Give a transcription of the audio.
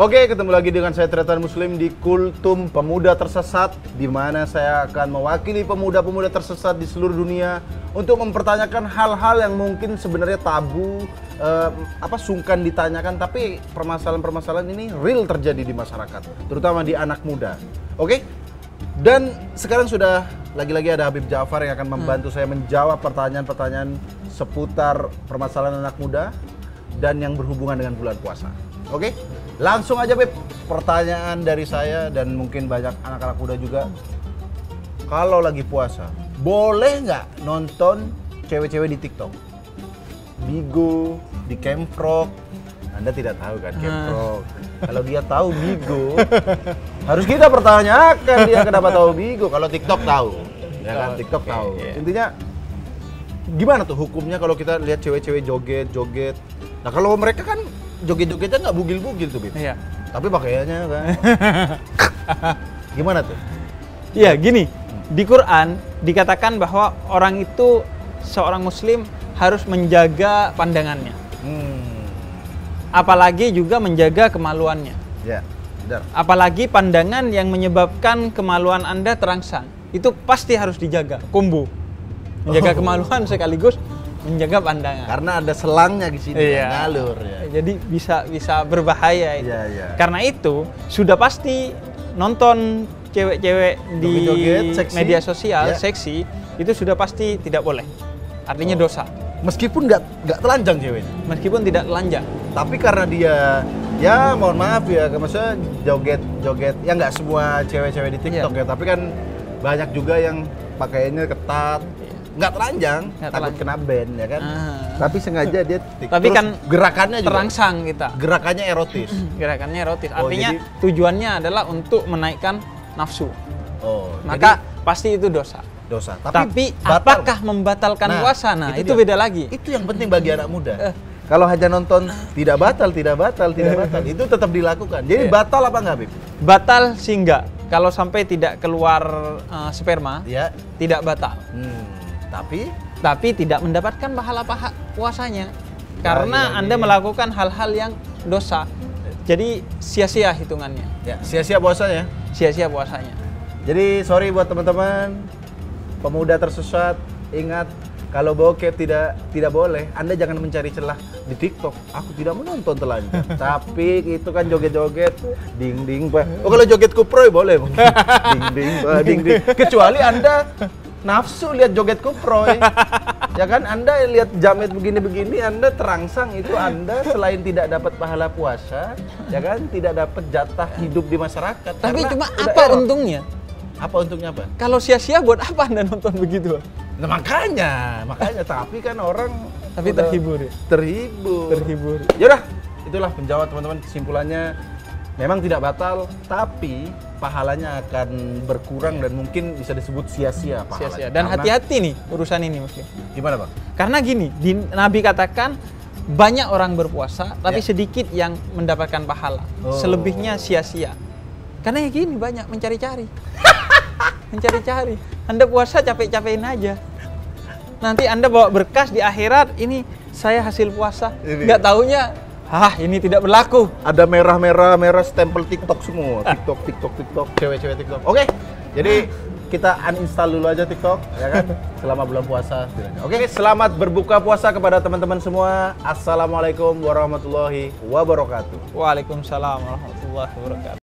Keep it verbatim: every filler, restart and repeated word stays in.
Oke, ketemu lagi dengan saya Tretan Muslim di Kultum Pemuda Tersesat, di mana saya akan mewakili pemuda-pemuda tersesat di seluruh dunia untuk mempertanyakan hal-hal yang mungkin sebenarnya tabu, eh, apa sungkan ditanyakan, tapi permasalahan-permasalahan ini real terjadi di masyarakat, terutama di anak muda. Oke? Dan sekarang sudah lagi-lagi ada Habib Ja'far yang akan membantu hmm. saya menjawab pertanyaan-pertanyaan seputar permasalahan anak muda dan yang berhubungan dengan bulan puasa. Oke? Langsung aja, Beb. Pertanyaan dari saya dan mungkin banyak anak-anak muda juga. Kalau lagi puasa, boleh nggak nonton cewek-cewek di TikTok? Bigo, di Camfrog. Anda tidak tahu kan Camfrog. Kalau dia tahu Bigo, harus kita pertanyakan dia kenapa tahu Bigo. Kalau TikTok tahu, ya kan? TikTok tahu. Intinya gimana tuh hukumnya kalau kita lihat cewek-cewek joget-joget? Nah, kalau mereka kan joget-jogetnya nggak bugil-bugil tuh, Bib. Iya. Tapi pakaiannya kan. Gimana tuh? Iya, gini. Di Quran dikatakan bahwa orang itu, seorang muslim harus menjaga pandangannya. Hmm. Apalagi juga menjaga kemaluannya. Ya, benar. Apalagi pandangan yang menyebabkan kemaluan Anda terangsang. Itu pasti harus dijaga, kombo. Menjaga oh. kemaluan sekaligus menjaga pandangan. Karena ada selangnya di sini, iya. ngalur ya. Jadi bisa bisa berbahaya itu. Iya, iya. Karena itu sudah pasti nonton cewek-cewek di Joget-joget, media sosial ya. seksi itu sudah pasti tidak boleh. Artinya oh. dosa. Meskipun nggak nggak telanjang ceweknya. Meskipun tidak telanjang. Tapi karena dia ya mohon maaf ya, maksudnya joget-joget ya nggak semua cewek-cewek di TikTok ya. ya, tapi kan banyak juga yang pakaiannya ketat. Nggak telanjang, nggak takut kena band ya kan. Ah. Tapi sengaja dia TikTok. Tapi kan gerakannya juga terangsang kita. Gerakannya erotis. Gerakannya erotis. Oh, artinya jadi, tujuannya adalah untuk menaikkan nafsu. Oh, maka jadi, pasti itu dosa. Dosa. Tapi, Tapi apakah membatalkan nah, puasa? Nah, itu, itu beda lagi. Itu yang penting bagi anak muda. Kalau hanya nonton tidak batal, tidak batal, tidak batal, itu tetap dilakukan. Jadi yeah. batal apa enggak, Bib? Batal sih enggak. Kalau sampai tidak keluar uh, sperma, ya. tidak batal. Hmm. Tapi tapi tidak mendapatkan pahala paha puasanya karena Anda melakukan hal-hal yang dosa. Jadi sia-sia hitungannya. Ya, sia-sia puasanya. Sia-sia puasanya. Jadi sorry buat teman-teman pemuda tersesat, ingat kalau bokep tidak tidak boleh. Anda jangan mencari celah di TikTok. Aku tidak menonton telanjang. Tapi itu kan joget-joget ding ding bah. Oh, kalau joget kuproy boleh mungkin. Ding ding bah, ding ding. Kecuali Anda nafsu lihat joget kuproy, ya kan? Anda lihat jamet begini-begini, Anda terangsang, itu Anda selain tidak dapat pahala puasa, ya kan? Tidak dapat jatah hidup di masyarakat. Tapi cuma apa error. untungnya? Apa untungnya apa? Kalau sia-sia buat apa Anda nonton begitu? Nah, makanya, makanya. Tapi kan orang tapi terhibur ya? Terhibur. Terhibur. Yaudah, itulah penjawab teman-teman. Kesimpulannya, memang tidak batal, tapi pahalanya akan berkurang dan mungkin bisa disebut sia-sia pahalanya. Sia-sia. Dan hati-hati nih urusan ini Muslim. Gimana, Bang? Karena gini, di, Nabi katakan banyak orang berpuasa tapi ya. sedikit yang mendapatkan pahala. Oh. Selebihnya sia-sia. Karena ya gini, banyak mencari-cari. Mencari-cari. Anda puasa capek-capekin aja. Nanti Anda bawa berkas di akhirat, ini saya hasil puasa. Ini. Nggak taunya hah, ini tidak berlaku. Ada merah-merah, merah stempel TikTok semua. TikTok, TikTok, TikTok, cewek-cewek TikTok. Oke, jadi kita uninstall dulu aja TikTok, ya kan? Selama bulan puasa. Oke, selamat berbuka puasa kepada teman-teman semua. Assalamualaikum warahmatullahi wabarakatuh. Waalaikumsalam warahmatullahi wabarakatuh.